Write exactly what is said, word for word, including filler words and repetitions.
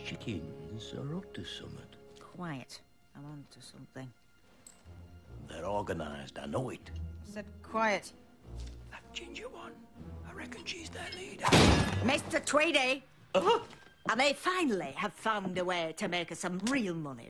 chickens are up to something. Quiet. I'm on to something. They're organised, I know it. I said quiet. That ginger one, I reckon she's their leader. Mister Tweedy! Uh-huh. And they finally have found a way to make us some real money.